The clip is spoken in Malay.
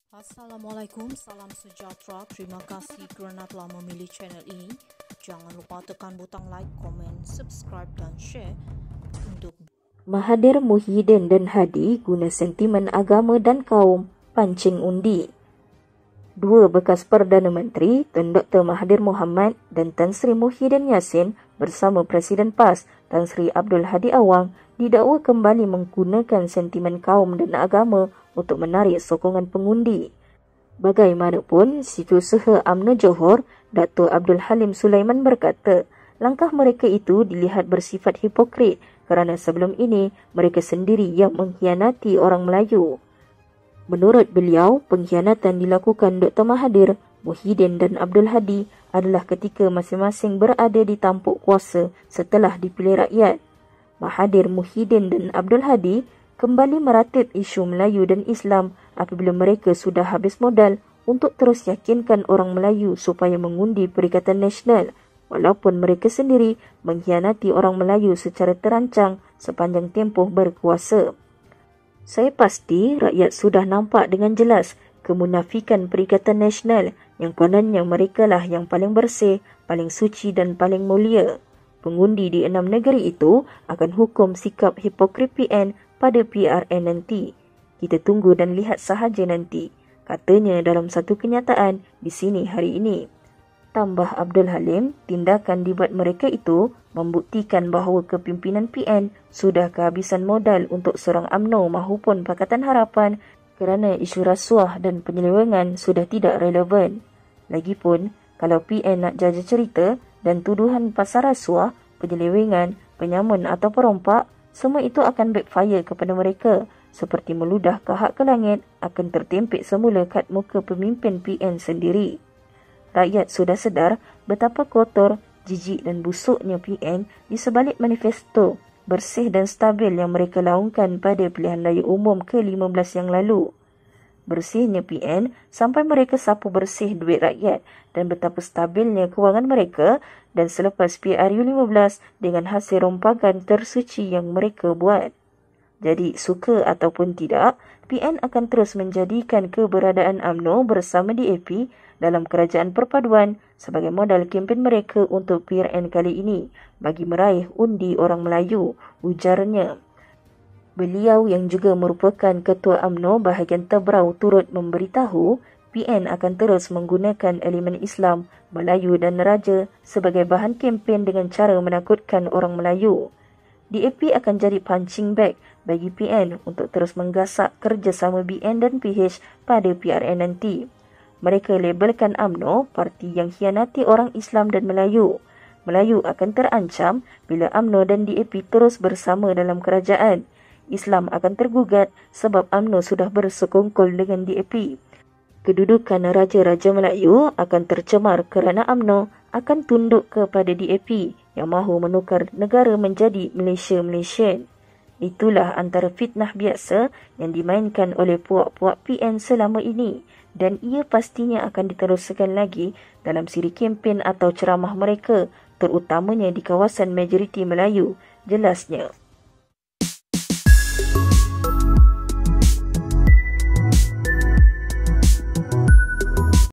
Assalamualaikum, salam sejahtera. Terima kasih kerana telah memilih channel ini. Jangan lupa tekan butang like, komen, subscribe dan share untuk Mahathir Mohamad dan Hadi guna sentimen agama dan kaum pancing undi. Dua bekas Perdana Menteri, Tun Dr. Mahathir Mohamad dan Tan Sri Muhyiddin Yassin bersama Presiden PAS Tan Sri Abdul Hadi Awang didakwa kembali menggunakan sentimen kaum dan agama untuk menarik sokongan pengundi. Bagaimanapun, Setiausaha UMNO Johor, Dato' Abdul Halim Sulaiman berkata, langkah mereka itu dilihat bersifat hipokrit kerana sebelum ini mereka sendiri yang mengkhianati orang Melayu. Menurut beliau, pengkhianatan dilakukan Dr. Mahathir, Muhyiddin dan Abdul Hadi adalah ketika masing-masing berada di tampuk kuasa setelah dipilih rakyat. Mahathir, Muhyiddin dan Abdul Hadi kembali meratib isu Melayu dan Islam apabila mereka sudah habis modal untuk terus yakinkan orang Melayu supaya mengundi Perikatan Nasional, walaupun mereka sendiri mengkhianati orang Melayu secara terancang sepanjang tempoh berkuasa. Saya pasti rakyat sudah nampak dengan jelas kemunafikan Perikatan Nasional yang kononnya merekalah yang paling bersih, paling suci dan paling mulia. Pengundi di 6 negeri itu akan hukum sikap hipokrit PN pada PRN nanti. Kita tunggu dan lihat sahaja nanti, katanya dalam satu kenyataan di sini hari ini. Tambah Abdul Halim, tindakan dibuat mereka itu membuktikan bahawa kepimpinan PN sudah kehabisan modal untuk serang UMNO mahupun Pakatan Harapan kerana isu rasuah dan penyelewengan sudah tidak relevan. Lagipun, kalau PN nak jaja cerita dan tuduhan pasal rasuah, penyelewengan, penyamun atau perompak, semua itu akan backfire kepada mereka. Seperti meludah kahak ke langit akan tertempik semula kat muka pemimpin PN sendiri. Rakyat sudah sedar betapa kotor, jijik dan busuknya PN di sebalik manifesto bersih dan stabil yang mereka laungkan pada pilihan raya umum ke-15 yang lalu. Bersihnya PN sampai mereka sapu bersih duit rakyat dan betapa stabilnya kewangan mereka dan selepas PRU15 dengan hasil rompakan tersuci yang mereka buat. Jadi, suka ataupun tidak, PN akan terus menjadikan keberadaan UMNO bersama DAP dalam kerajaan perpaduan sebagai modal kempen mereka untuk PRN kali ini bagi meraih undi orang Melayu, ujarnya. Beliau yang juga merupakan Ketua UMNO bahagian Tebrau turut memberitahu PN akan terus menggunakan elemen Islam, Melayu dan Raja sebagai bahan kempen dengan cara menakutkan orang Melayu. DAP akan jadi punching bag bagi PN untuk terus menggasak kerjasama BN dan PH pada PRN nanti. Mereka labelkan UMNO parti yang khianati orang Islam dan Melayu. Melayu akan terancam bila UMNO dan DAP terus bersama dalam kerajaan. Islam akan tergugat sebab UMNO sudah bersekongkol dengan DAP. Kedudukan Raja-Raja Melayu akan tercemar kerana UMNO akan tunduk kepada DAP yang mahu menukar negara menjadi Malaysia. Itulah antara fitnah biasa yang dimainkan oleh puak-puak PN selama ini dan ia pastinya akan diteruskan lagi dalam siri kempen atau ceramah mereka, terutamanya di kawasan majoriti Melayu, jelasnya.